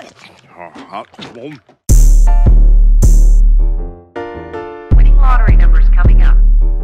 Winning lottery numbers coming up.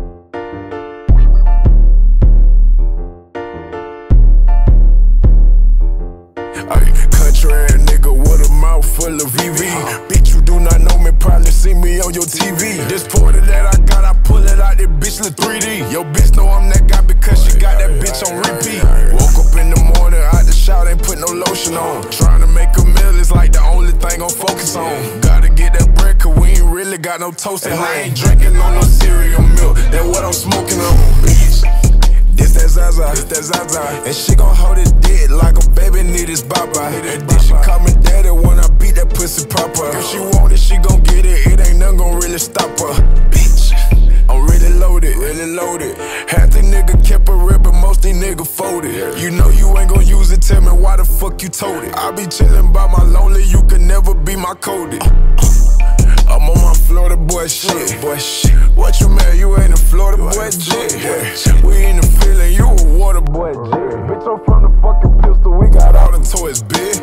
Country ass nigga with a mouth full of VV. Bitch, you do not know me, probably see me on your TV. This porter that I got, I pull it out, that bitch look 3D. Yo, bitch know I'm that guy because she got that bitch on repeat. Woke up in the morning, out the shower, ain't put no lotion on. Trying to make a meal is like the only thing I'm focused on. Gotta get that bread, cause we ain't really got no toast at home. I ain't drinking on no cereal milk, that's what I'm smoking on, bitch. This that Zaza, and she gon' hold it dead like a baby need his baba. And then she call me daddy when I beat that pussy proper. If she want it, she gon' get it, it ain't nothing gon' really stop her. Bitch, I'm really loaded. Half the nigga kept a rib, but most these niggas folded. You know you ain't gon' use it, tell me why the fuck you told it. I be chillin' by my lonely, you can never be my codie. I'm on my Florida boy shit. What you mad? You ain't a Florida boy shit. We in the feeling, you a water boy shit. Bitch, I'm from the fucking pistol, we got all the toys, bitch.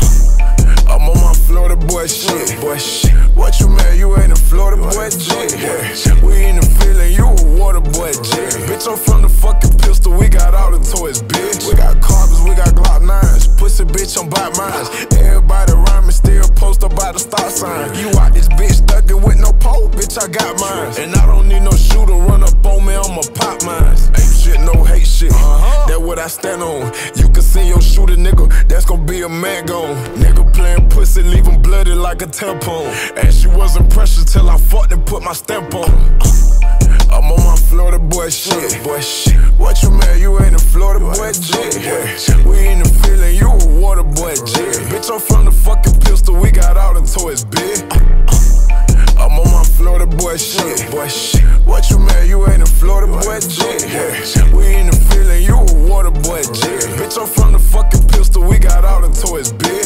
I'm on my Florida boy shit. What you mad? You ain't a Florida boy shit. We in the feeling, you a water boy shit. Bitch, I'm from the fucking pistol, we got all the toys, bitch. We got carbons, we got Glock 9s. Pussy bitch, I'm by mines. Everybody around me still post up by the stop sign. You out this bitch stuck it with no pole, bitch, I got mine. And I don't need no shooter, run up on me, I'ma pop mines. Ain't shit, no hate shit, that what I stand on. You can see your shooter, nigga, that's gon' be a man gone. Nigga playing pussy, leave him bloody like a tampon. And she wasn't precious till I fucked and put my stamp on. I'm on my Florida boy shit. What you mad? You ain't a Florida boy shit. We in the feeling, you a water boy shit. Bitch, I'm from the fucking pistol, we got all the toys, bitch. I'm on my Florida boy shit. What you mad? You ain't a Florida boy shit. We in the feeling, you a water boy shit. Bitch, I'm from the fucking pistol, we got all the toys, bitch.